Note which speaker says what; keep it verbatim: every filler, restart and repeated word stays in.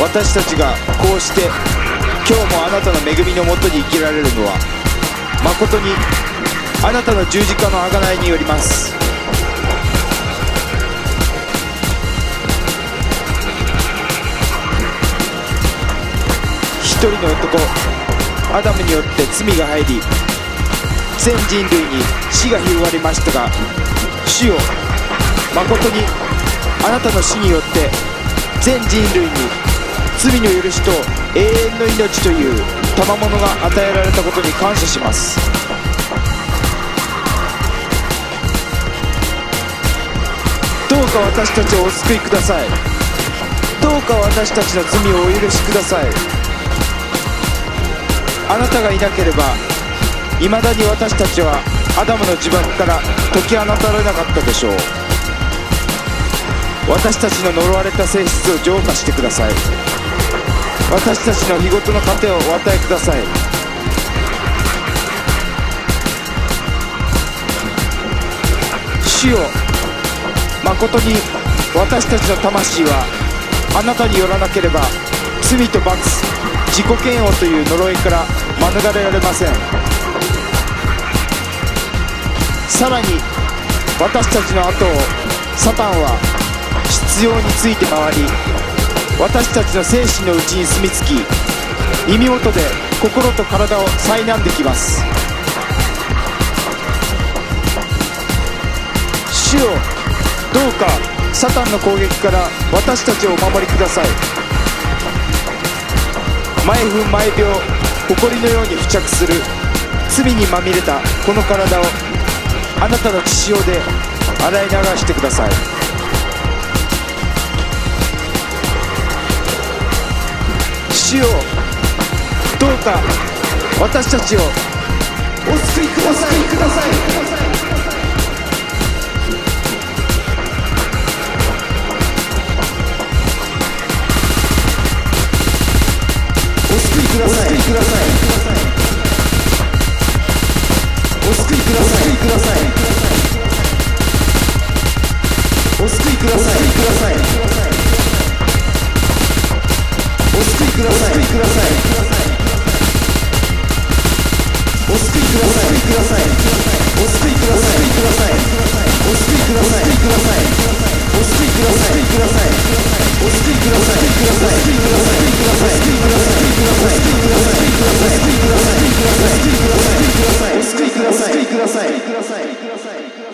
Speaker 1: 私たちがこうして今日もあなたの恵みのもとに生きられるのは、誠にあなたの十字架の贖いによります。一人の男アダムによって罪が入り、全人類に死が広がりましたが、主よ、誠にあなたの死によって全人類に罪の許しと永遠の命という賜物が与えられたことに感謝します。どうか私たちをお救いください。どうか私たちの罪をお許しください。あなたがいなければいまだに私たちはアダムの呪縛から解き放たれなかったでしょう。私たちの呪われた性質を浄化してください。私たちの日ごとの糧をお与えください。主よ、誠に私たちの魂はあなたによらなければ罪と罰、自己嫌悪という呪いから免れられません。さらに私たちの後をサタンは執拗について回り、私たちの精神の内に住み着き、耳元で心と体を苛んできます。主よ、どうかサタンの攻撃から私たちをお守りください。毎分毎秒埃のように付着する罪にまみれたこの体をあなたの血潮で洗い流してください。主よ、どうか私たちをお救いください。ください。お救いください。ください。お救いください。ください。お救いください。ください。お救いください。ください。お救いください。ください。お救いください。ください。お救いください。ください。お救いください。ください。お救いください。ください。ください。ください。ください。ください。ください。ください。ください。ください。ください。ください。お救いください。ください。ください。